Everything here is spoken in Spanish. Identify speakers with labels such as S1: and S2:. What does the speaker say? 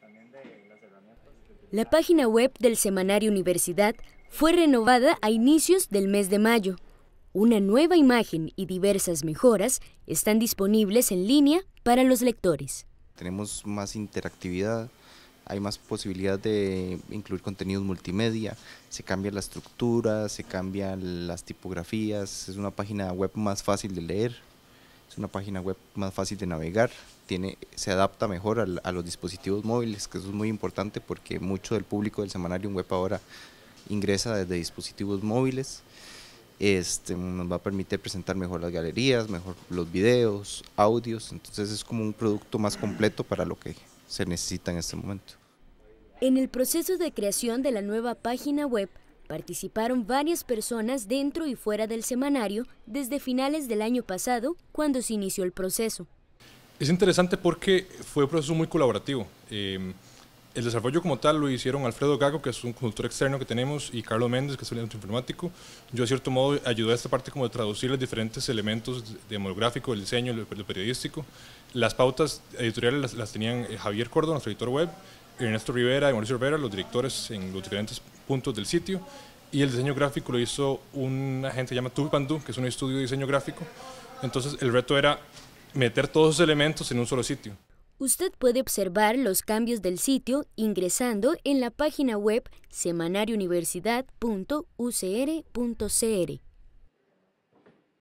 S1: La página web del Semanario Universidad fue renovada a inicios del mes de mayo. Una nueva imagen y diversas mejoras están disponibles en línea para los lectores.
S2: Tenemos más interactividad, hay más posibilidad de incluir contenidos multimedia, se cambia la estructura, se cambian las tipografías, es una página web más fácil de leer, es una página web más fácil de navegar, se adapta mejor a los dispositivos móviles, que eso es muy importante porque mucho del público del semanario web ahora ingresa desde dispositivos móviles. Nos va a permitir presentar mejor las galerías, mejor los videos, audios, entonces es como un producto más completo para lo que se necesita en este momento.
S1: En el proceso de creación de la nueva página web participaron varias personas dentro y fuera del semanario desde finales del año pasado, cuando se inició el proceso.
S3: Es interesante porque fue un proceso muy colaborativo. El desarrollo como tal lo hicieron Alfredo Gago, que es un consultor externo que tenemos, y Carlos Méndez, que es el informático. Yo, de cierto modo, ayudé a esta parte como de traducir los diferentes elementos demográfico, el diseño, lo periodístico. Las pautas editoriales las tenían Javier Córdoba, nuestro editor web, Ernesto Rivera y Mauricio Rivera, los directores en los diferentes puntos del sitio. Y el diseño gráfico lo hizo una gente que se llama Tupandú, que es un estudio de diseño gráfico. Entonces, el reto era meter todos esos elementos en un solo sitio.
S1: Usted puede observar los cambios del sitio ingresando en la página web semanariouniversidad.ucr.cr.